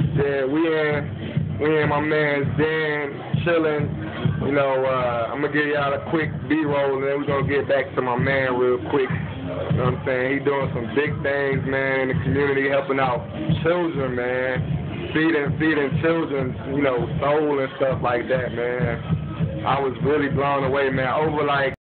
Yeah, we in my man's den, chilling. You know, I'm gonna give y'all a quick B-roll, and then we're gonna get back to my man real quick. You know what I'm saying? He doing some big things, man, in the community, helping out children, man, feeding children, you know, soul and stuff like that, man. I was really blown away, man. Over like